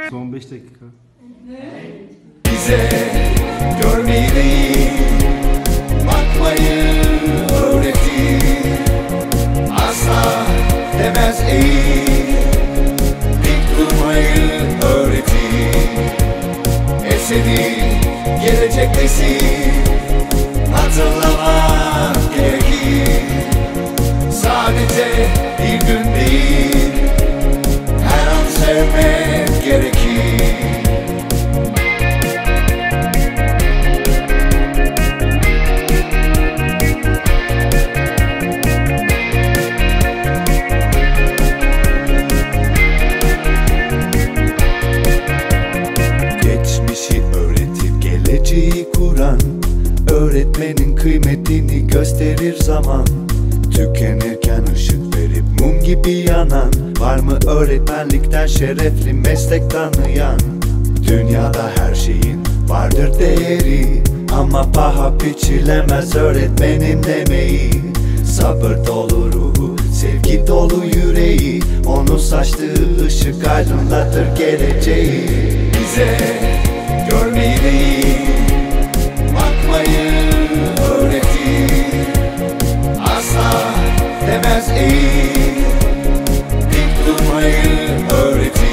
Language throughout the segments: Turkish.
Son 5 dakika. Bize görmeyi değil, bakmayı öğretti. Asla demez eğil, dik durmayı öğretti. Eseri gelecektesin, hatırlamak gerekir. Sadece bir gün değil, her an sevmek gerekir. Geçmişi öğretip geleceği kuran öğretmenin kıymetini gösterir zaman. Tükenirken ışık verip mum gibi yanan, var mı öğretmenlikten şerefli meslek tanıyan? Dünyada her şeyin vardır değeri, ama paha biçilemez öğretmenin emeği. Sabır dolu ruhu, sevgi dolu yüreği, onun saçtığı ışık aydınlatır geleceği. Bize görmeyi değil, bakmayı öğretti. Asla demez eğil, dik durmayı öğretti.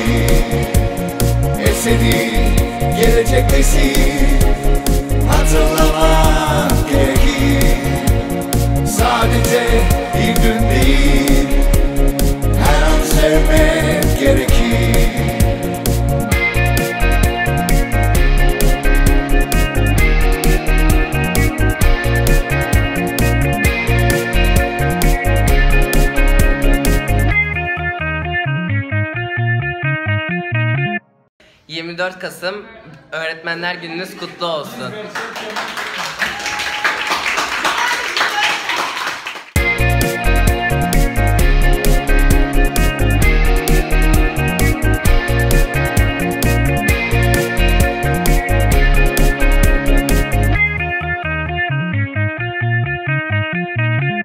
Eseri gelecektesin, hatırlamak gerekir. Sadece bir gün değil, her an sevmek gerekir. ...24 Kasım Öğretmenler Gününüz kutlu olsun.